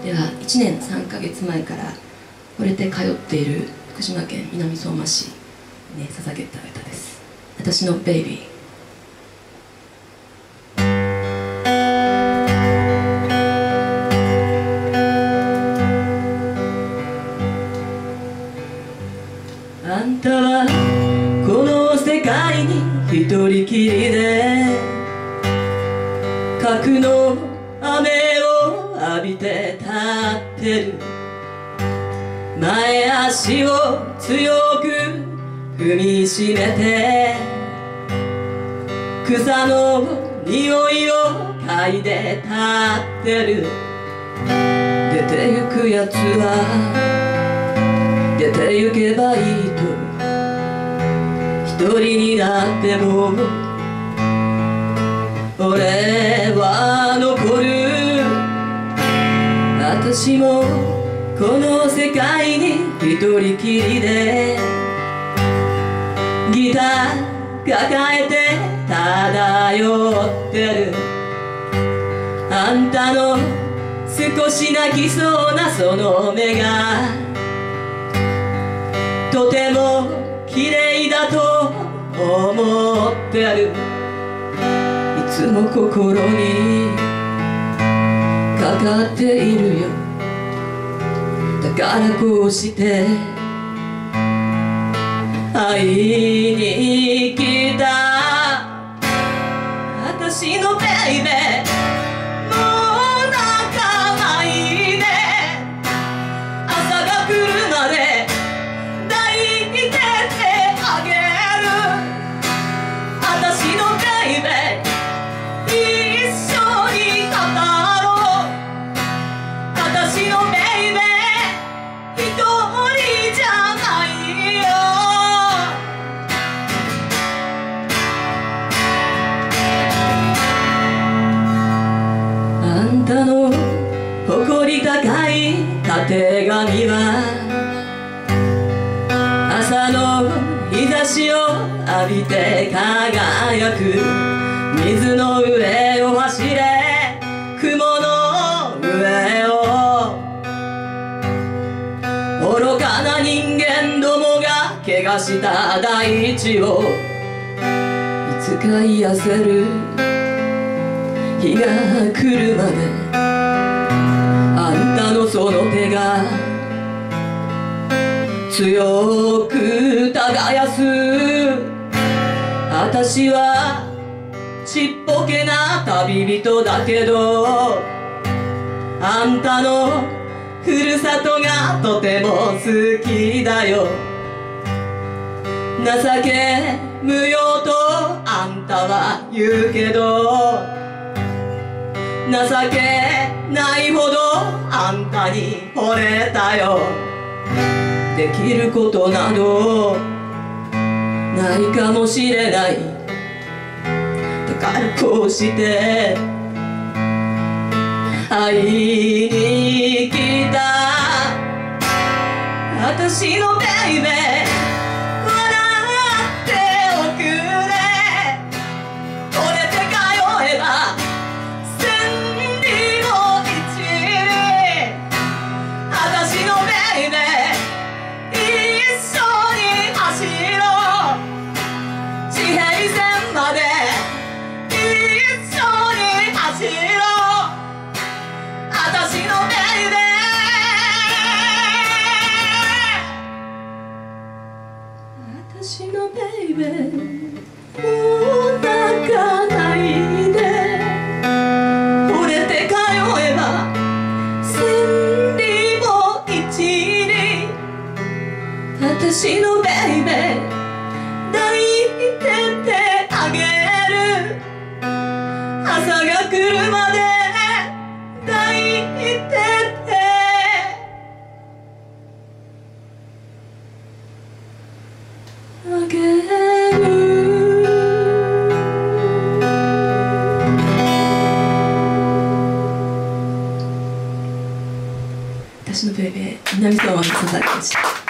では1年3ヶ月前から惚れて通っている福島県南相馬市に捧げた歌です。私のベイビー。あんたはこの世界に一人きりで核の雨を浴びて立ってる。前足を強く踏みしめて草の匂いを嗅いで立ってる。出てゆくやつは出てゆけばいいと一人になっても俺は残る。私もこの世界に一人きりでギター抱えて漂ってる。あんたの少し泣きそうなその目がとても綺麗だと思ってある。いつも心にかかっているよ。だからこうして会いに来た。私のベイベーもう泣かないで。朝が来るまで抱いててあげる。私のベイベー一緒に語ろう。私のベイベー一人じゃないよ。あんたの誇り高いたてがみは朝の日差しを浴びて輝く。水の上を走れ雲の上を。愚かな人間どもが怪我した大地をいつか癒せる日が来るまで。あんたのその手が強く耕す。私はちっぽけな旅人だけどあんたのふるさとがとても好きだよ。情け無用とあんたは言うけど情けないほどあんたに惚れたよ。できることなどないかもしれない。だからこうして会いに来た。私のベイベー笑っておくれ。惚れて通えば千里の一里。私のベイベー一緒に走ろう。地平線まで一緒に走ろう。私のベイベー私のベイベーもう泣かないで。惚れて通えば千里も一里。私のベイベー抱いててあげる。朝が来るまで抱いててあげる。私のベイベー南相馬の佐々木でした。